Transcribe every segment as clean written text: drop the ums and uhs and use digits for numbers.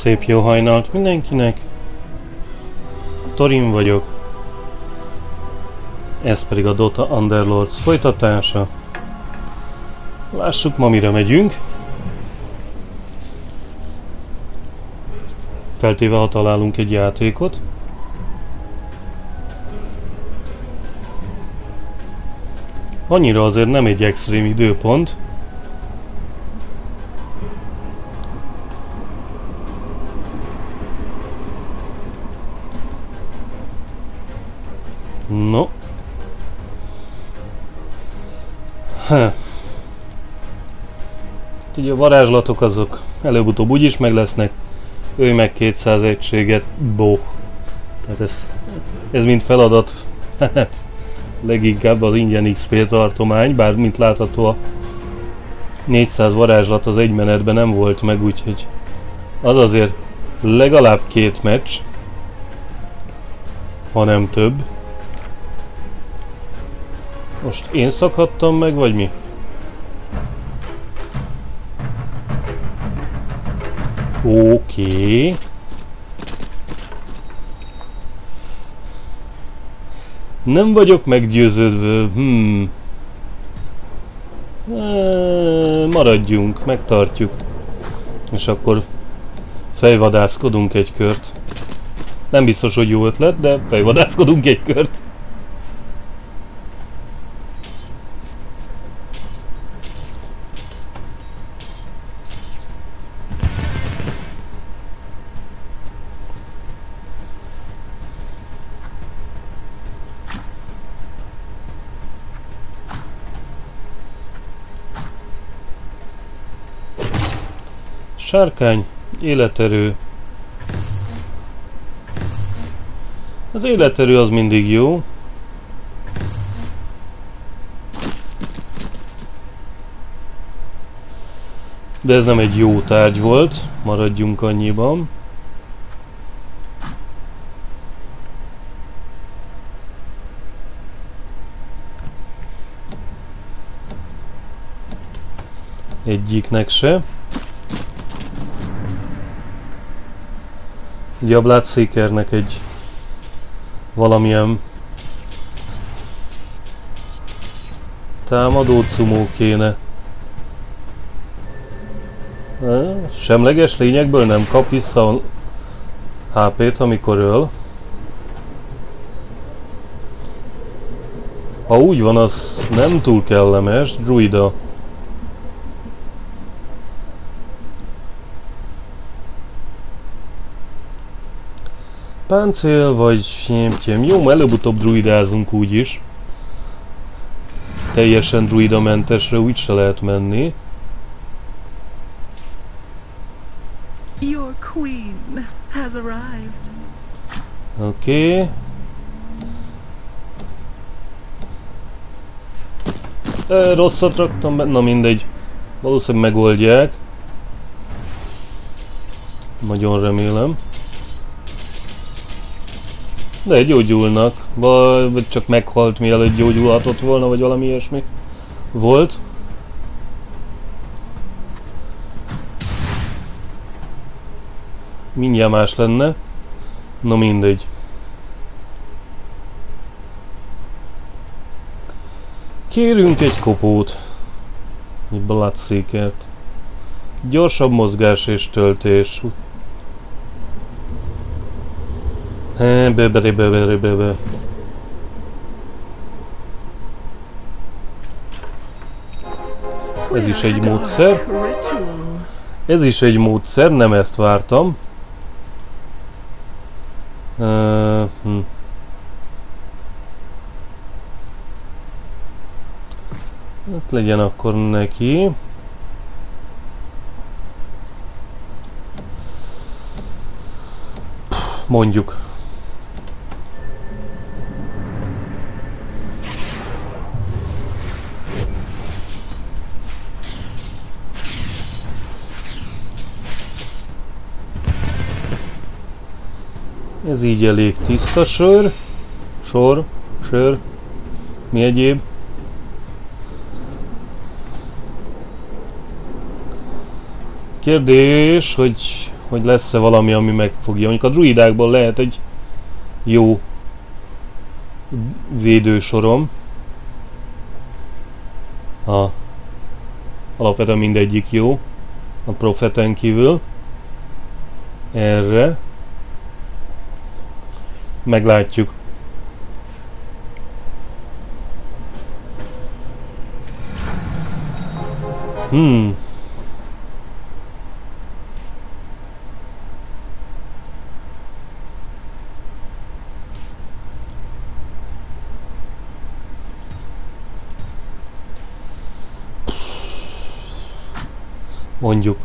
Szép jó hajnalt mindenkinek. Torin vagyok. Ez pedig a Dota Underlords folytatása. Lássuk ma mire megyünk. Feltéve ha találunk egy játékot. Annyira azért nem egy extrém időpont. No. Ugye a varázslatok azok előbb-utóbb úgyis meg lesznek. Ő meg 200 egységet. Boh. Tehát ez mind feladat. Leginkább az ingyen XP tartomány, bár mint látható a 400 varázslat az egy menetben nem volt meg, úgyhogy az azért legalább 2 meccs, ha nem több. Most én szakadtam meg, vagy mi? Oké. Nem vagyok meggyőződve. Maradjunk, megtartjuk. És akkor fejvadászkodunk egy kört. Nem biztos, hogy jó ötlet, de fejvadászkodunk egy kört. Sárkány, életerő. Az életerő az mindig jó. De ez nem egy jó tárgy volt, maradjunk annyiban. Egyiknek se. Ugye a Bloodseekernek egy valamilyen támadó cumó kéne. Semleges lényekből nem kap vissza HP-t, amikor öl. Ha úgy van, az nem túl kellemes. Druida. Páncél vagy fémtyém. Jó, előbb-utóbb druidázunk úgyis. Teljesen druidamentesre úgy se lehet menni. Oké. Rosszat raktam be. Na mindegy. Valószínűleg megoldják. Nagyon remélem. De gyógyulnak, vagy csak meghalt mielőtt gyógyulhatott volna, vagy valami ilyesmi volt. Mindjárt más lenne. No mindegy. Kérünk egy kopót. Egy Bloodseekert. Gyorsabb mozgás és töltés. Ez is egy módszer. Ez is egy módszer, nem ezt vártam. Hát legyen akkor neki. Mondjuk. Ez így elég tiszta sör. Sör. Mi egyéb? Kérdés, hogy hogy lesz-e valami, ami megfogja. Mondjuk a druidákból lehet egy jó védősorom. Alapvetően mindegyik jó. A profeten kívül. Erre. Meglátjuk. Mondjuk.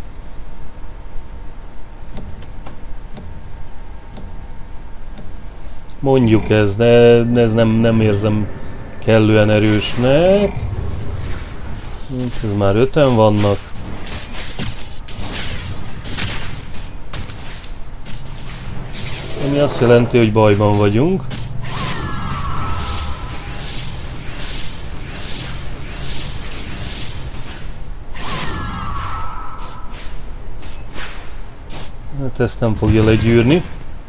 Mondjuk ez, de ez nem érzem kellően erősnek. Ez már 5-en vannak. Ami azt jelenti, hogy bajban vagyunk. Hát ezt nem fogja legyűrni.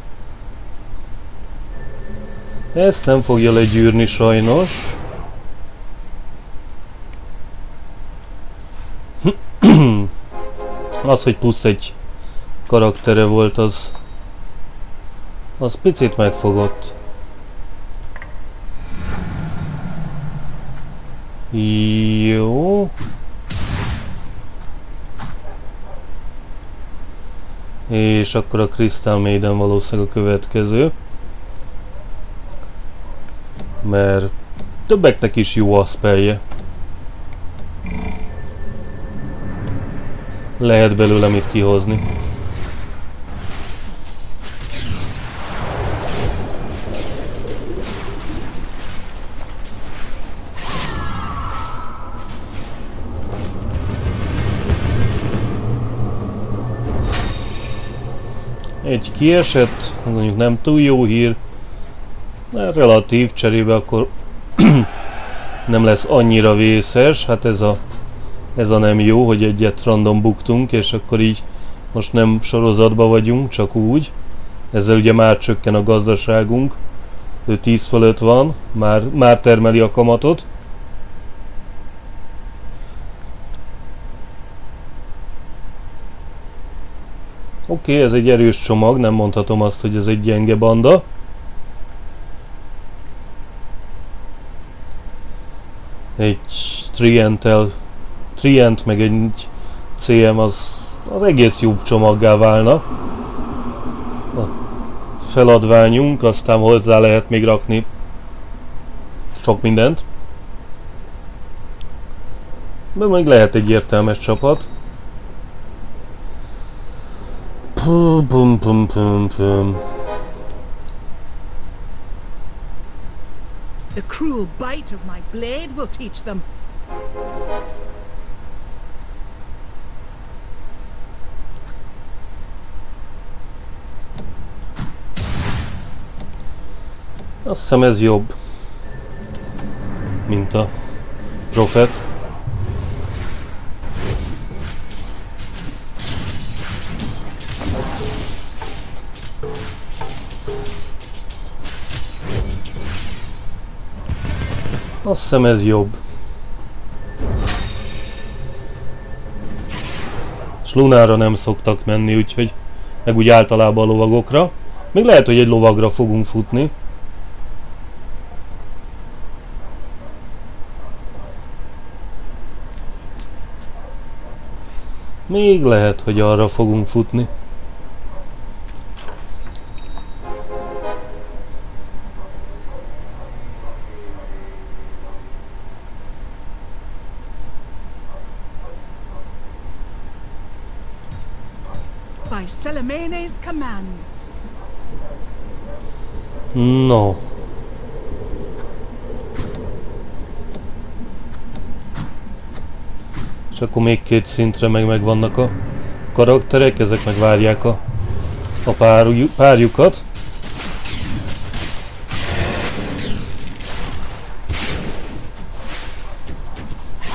Ezt nem fogja legyűrni sajnos. Az, hogy plusz egy karaktere volt, az picit megfogott. Jó. És akkor a Crystal Maiden valószínűleg a következő. Mert többeknek is jó a spellje. Lehet belőle mit kihozni. Egy kiesett, mondjuk nem túl jó hír, mert relatív cserébe akkor nem lesz annyira vészes. Hát ez a nem jó, hogy egyet random buktunk, és akkor így most nem sorozatban vagyunk, csak úgy. Ezzel ugye már csökken a gazdaságunk, ő 10 fölött van, már termeli a kamatot. Oké, ez egy erős csomag, nem mondhatom azt, hogy ez egy gyenge banda. Egy Trient meg egy CM az egész jó csomaggá válna. A feladványunk, aztán hozzá lehet még rakni sok mindent. De még lehet egy értelmes csapat. The cruel bite of my blade will teach them. Azt hiszem ez jobb, mint a Prophet. Azt hiszem ez jobb. És Lunára nem szoktak menni, úgyhogy meg úgy általában a lovagokra. Még lehet, hogy egy lovagra fogunk futni. Még lehet, hogy arra fogunk futni. By Celemene's command. No. És akkor még 2 szintre megvannak a karakterek, ezek meg várják a párjukat.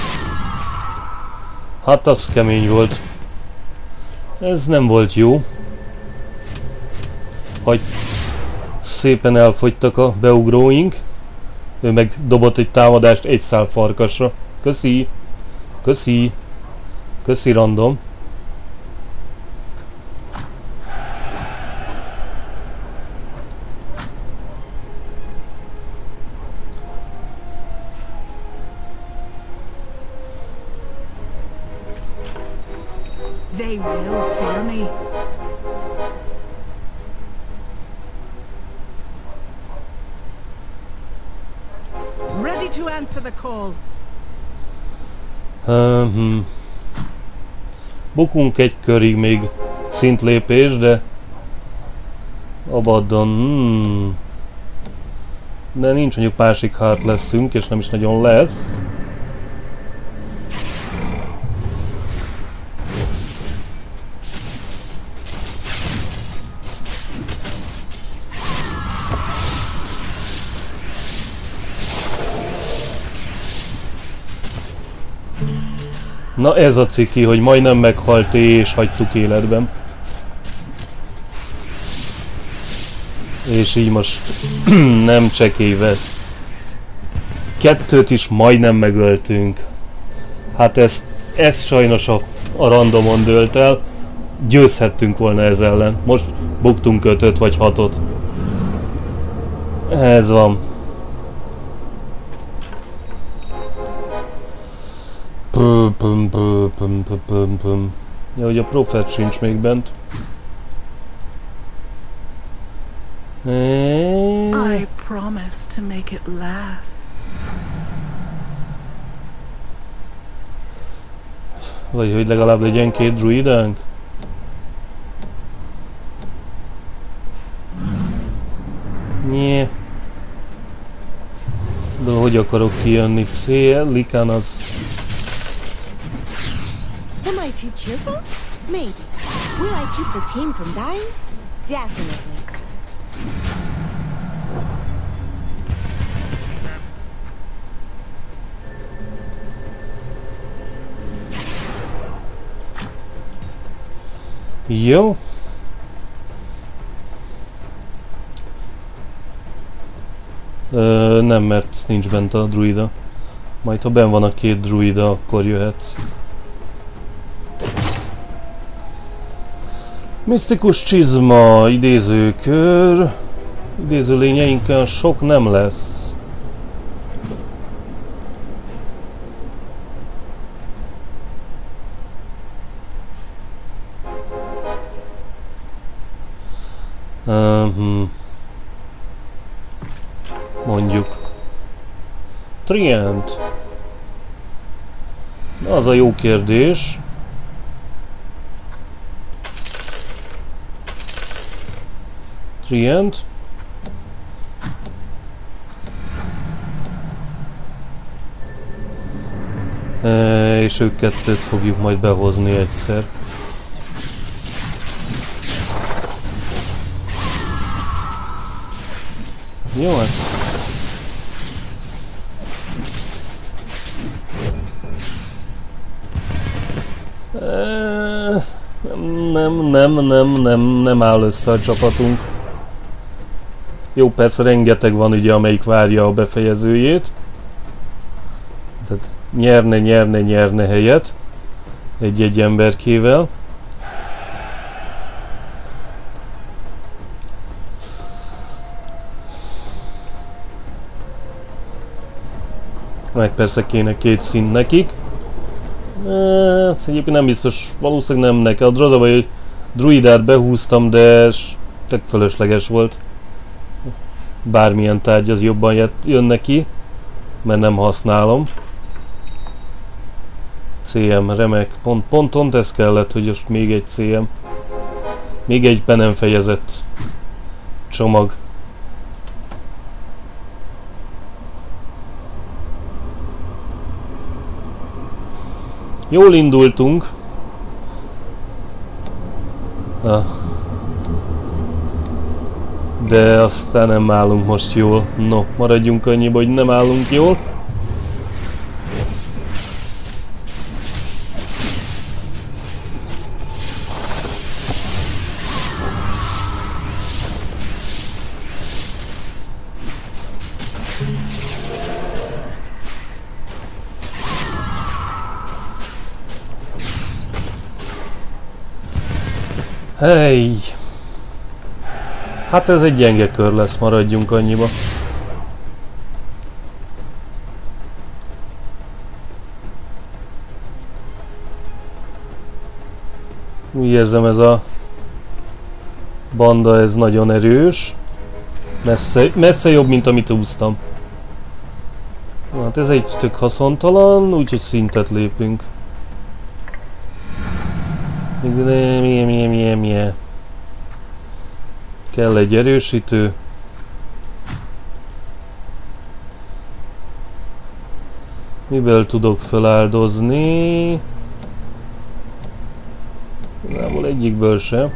Hát az kemény volt. Ez nem volt jó. Hogy szépen elfogytak a beugróink. Ő meg dobott egy támadást egy szál farkasra. Köszi! Köszi! Köszi random! They will fear me. Ready to answer the call. Bukunk egy körig még szintlépés, de Abaddon. De nincs mondjuk másik hát leszünk, és nem is nagyon lesz. Na ez a ciki, hogy majdnem meghalt és hagytuk életben. És így most nem csekélyve. Kettőt is majdnem megöltünk. Hát ez sajnos a randomon dőlt el. Győzhettünk volna ez ellen. Most buktunk 5-öt vagy 6-ot. Ez van. Ja, hogy a Prophet sincs még bent. I promise to make it last. Vagy hogy legalább legyen 2 druidánk? Nyeh. De hogy akarok kijönni? Cél, Likán az... Am I too cheerful? Maybe. Will I keep the team from dying? Definitely. Jó. Nem, mert nincs bent a druida. Majd ha benn van a 2 druida, akkor jöhetsz. Misztikus csizma, idézőkör. Idéző lényeinkkel sok nem lesz. Mondjuk. Trient. Az a jó kérdés. Trient. És ők kettőt fogjuk majd behozni egyszer. Jó, hát. Nem áll össze a csapatunk. Jó, persze rengeteg van ugye, amelyik várja a befejezőjét. Tehát nyerne helyet egy-egy emberkével. Meg persze kéne 2 szint nekik. Egyébként nem biztos, valószínűleg nem neki. A droza vagy, hogy druidát behúztam, de tök fölösleges volt. Bármilyen tárgy az jobban jön neki, mert nem használom. CM, remek. Pont ez kellett, hogy most még egy CM. Még egy be nem fejezett csomag. Jól indultunk. De aztán nem állunk most jól. No, maradjunk annyiba, hogy nem állunk jól. Hey. Hát ez egy gyenge kör lesz, maradjunk annyiba. Úgy érzem, ez a banda, ez nagyon erős. Messze jobb, mint amit úsztam. Hát ez egy tök haszontalan, úgyhogy szintet lépünk. Kell egy erősítő. Miből tudok feláldozni? Igazából egyikből sem.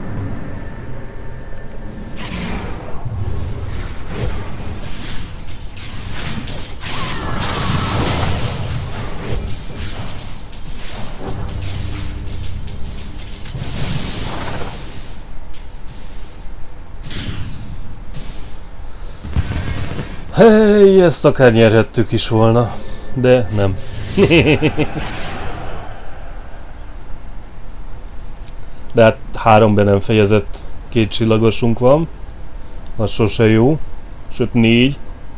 Hey, ezt akár nyerhettük is volna, de nem. De hát 3 be nem fejezett 2 csillagosunk van, az sose jó, sőt 4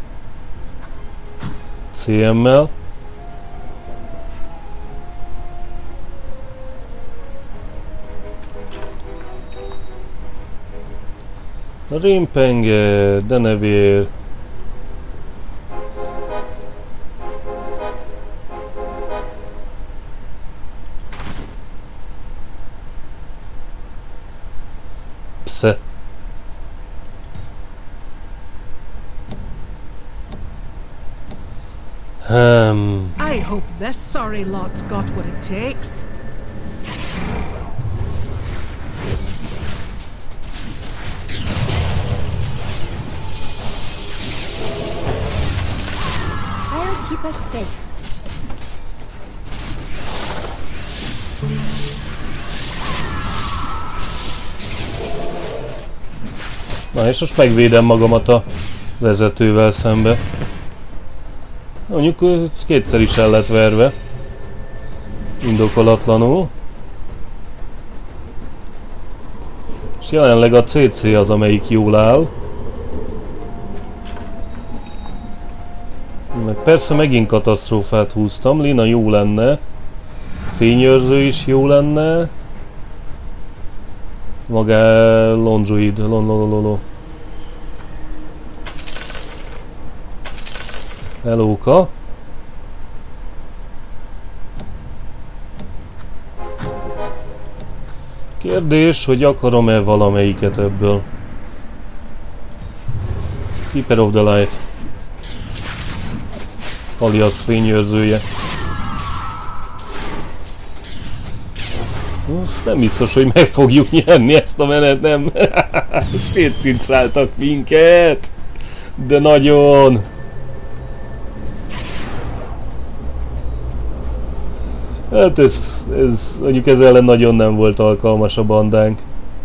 CM-mel. Rimpenge, Denevér. I hope this sorry lot's got what it takes. I'll keep us safe. Na és most megvédem magamat a vezetővel szembe. Mondjuk kétszer is el lett verve. Indokolatlanul. És jelenleg a CC az, amelyik jól áll. Meg persze megint katasztrófát húztam. Lina jó lenne. Fényőrző is jó lenne. Maga Londruid. Helóka. Kérdés, hogy akarom-e valamelyiket ebből. Keeper of the Light. Alias fényőrzője. Azt nem biztos, hogy meg fogjuk nyerni ezt a menet, nem? Szétcincáltak minket. De nagyon. Hát ez mondjuk ez ellen nagyon nem volt alkalmas a bandánk.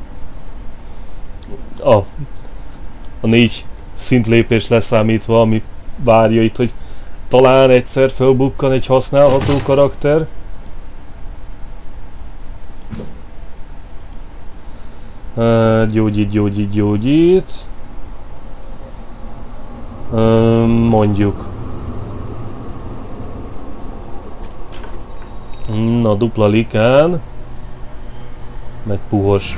A 4 szintlépés leszámítva, ami várja itt, hogy talán egyszer fölbukkan egy használható karakter. Gyógyít. Mondjuk. Na, dupla likán. Meg puhos.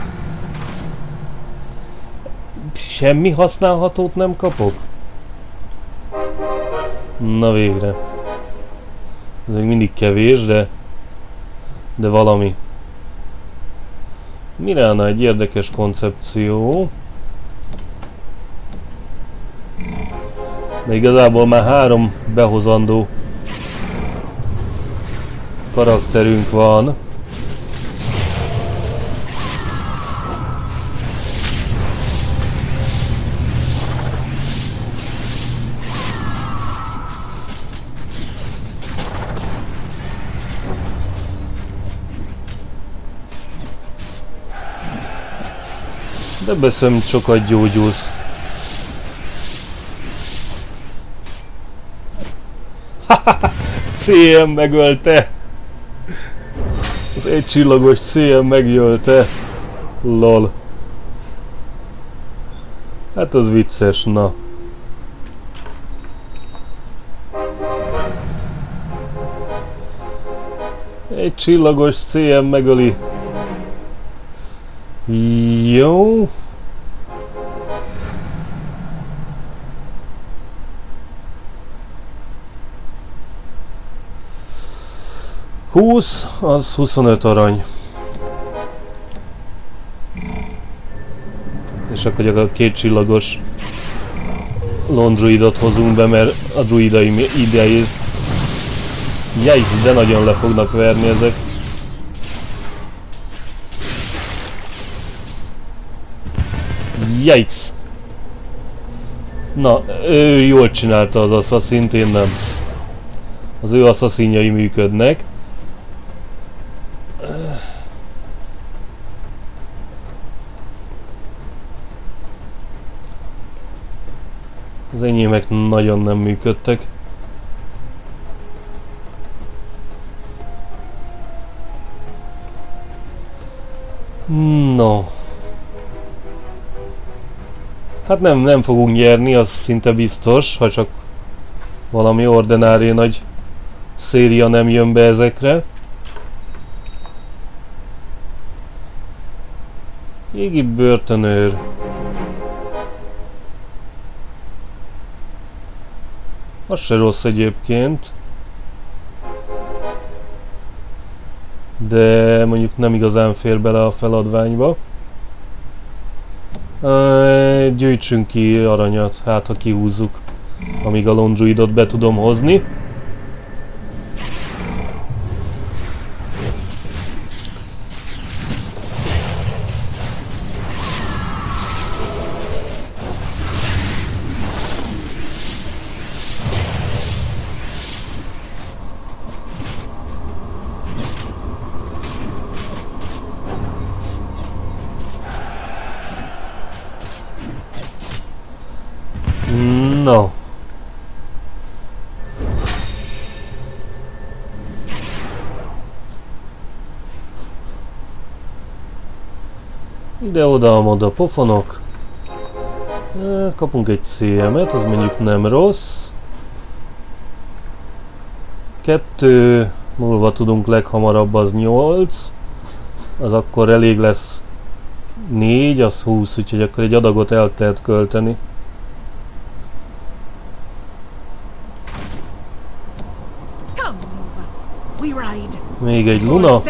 Semmi használhatót nem kapok? Na végre. Ez még mindig kevés, de valami. Mirana egy érdekes koncepció. De igazából már 3 behozandó karakterünk van. De beszem sokat gyógyulsz. CM megölte! Az 1 csillagos CM megölte! Lol. Hát az vicces, na. Egy csillagos CM megöli. Jó. Húsz, az 25 arany. És akkor a 2 csillagos lone druidot hozunk be, mert a druidaim idejéz. Yikes, de nagyon le fognak verni ezek. Yikes! Na, ő jól csinálta az asszaszint, én nem. Az ő asszaszínjai működnek. Az enyémek nagyon nem működtek. No. Hát nem fogunk nyerni, az szinte biztos, ha csak valami ordinári nagy széria nem jön be ezekre. Égi börtönőr. Az se rossz egyébként. De mondjuk nem igazán fér bele a feladványba. Gyűjtsünk ki aranyat, hát ha kihúzzuk, amíg a lone druidot be tudom hozni. No. Ide-oda, amoda pofonok. Kapunk egy CM-et, az mondjuk nem rossz. 2 múlva tudunk leghamarabb, az 8. Az akkor elég lesz 4, az 20, úgyhogy akkor egy adagot el lehet költeni. Még egy Luna.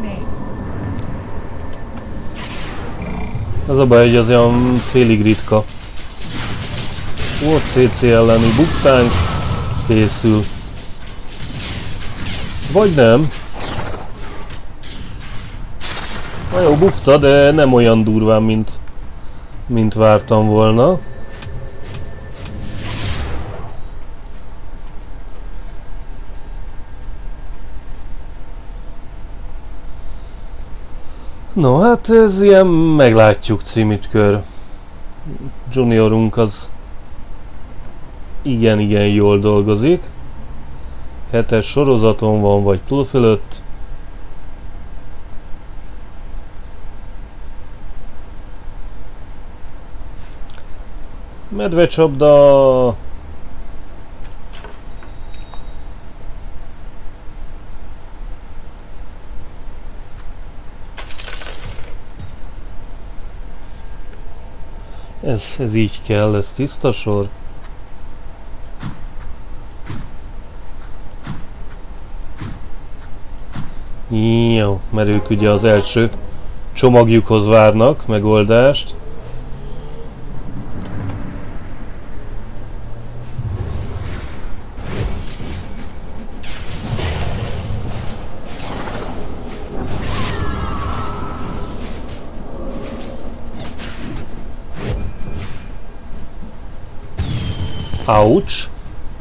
Az a baj, hogy az olyan félig ritka. Volt CC elleni buktánk. Készül. Vagy nem. Na jó, bukta, de nem olyan durván, mint vártam volna. No, hát ez ilyen meglátjuk címütkör. Juniorunk az igen jól dolgozik. 7-es sorozaton van, vagy túl fölött. Medvecsapda. Ez így kell, ez tiszta sor. Jó, mert ők ugye az első csomagjukhoz várnak megoldást. Ouch!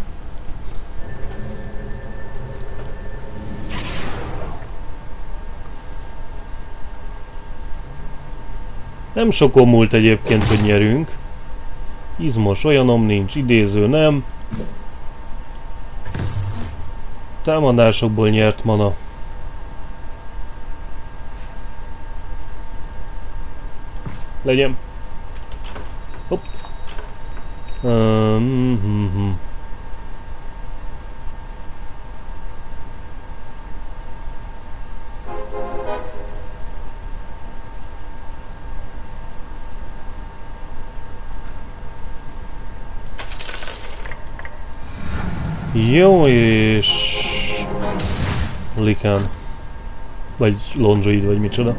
Nem sokon múlt egyébként, hogy nyerünk. Izmos olyanom nincs, idéző nem. Támadásokból nyert mana. Legyen. Hopp. Jó, és... Likán. Vagy Londroid, vagy micsoda.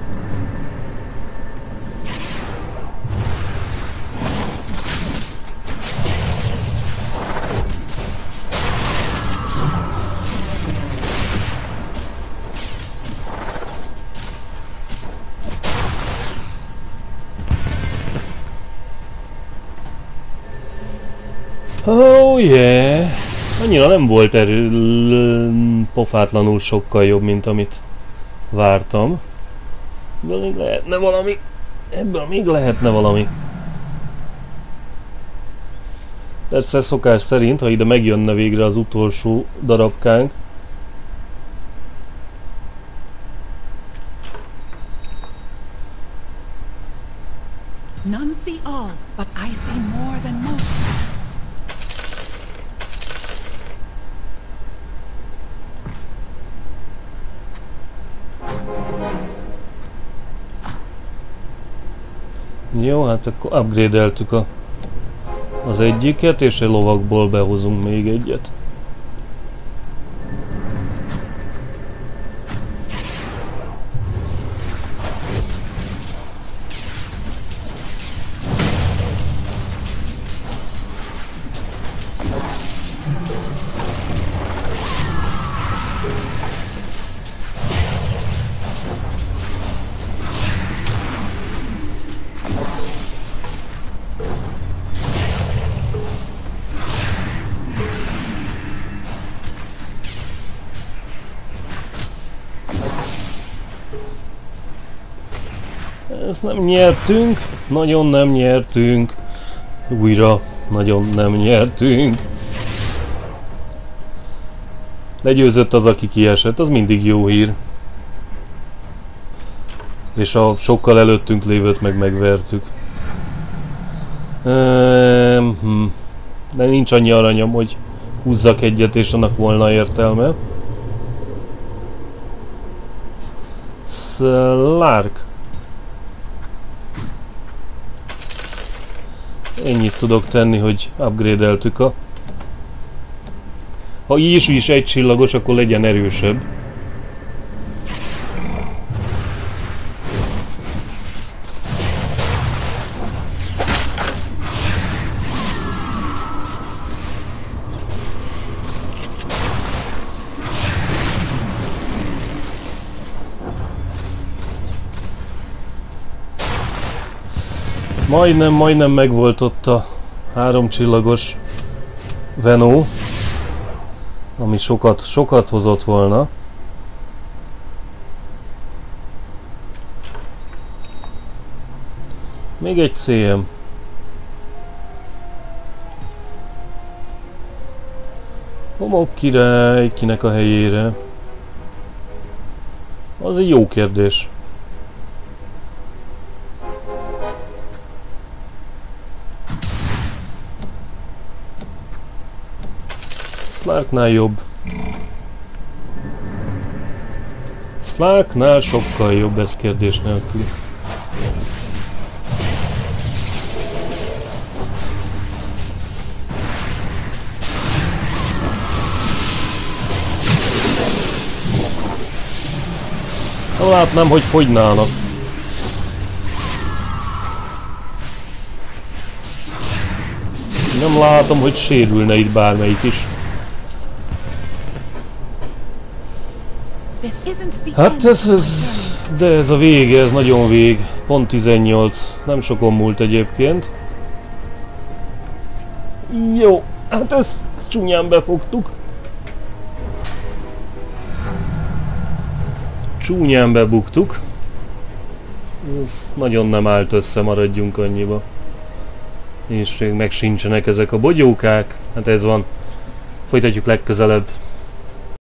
Oh yeah! Annyira nem volt pofátlanul sokkal jobb, mint amit vártam. Ebből még lehetne valami. Ebből még lehetne valami. Persze szokás szerint, ha ide megjönne végre az utolsó darabkánk. None see all, but I see more than most. Jó, hát akkor upgrade-eltük az egyiket, és a lovakból behozunk még egyet. Ezt nem nyertünk, nagyon nem nyertünk. Újra nagyon nem nyertünk. Legyőzött az, aki kiesett, az mindig jó hír. És a sokkal előttünk lévőt meg megvertük. De nincs annyi aranyam, hogy húzzak egyet, és annak volna értelme. Slark. Ennyit tudok tenni, hogy upgrade-eltük a... Ha így is egy csillagos, akkor legyen erősebb. Majdnem megvolt ott a 3 csillagos Venó, ami sokat hozott volna. Még egy CM. Homok király, kinek a helyére? Az egy jó kérdés. Slarknál jobb. Slarknál sokkal jobb, ez kérdés nélkül. Látnám, hogy fogynának. Nem látom, hogy sérülne itt bármelyik is. Hát de ez a vége, ez nagyon vég. Pont 18. Nem sokon múlt egyébként. Jó, hát ezt csúnyán befogtuk. Csúnyán bebuktuk. Ez nagyon nem állt össze, maradjunk annyiba. És még meg sincsenek ezek a bogyókák. Hát ez van. Folytatjuk legközelebb.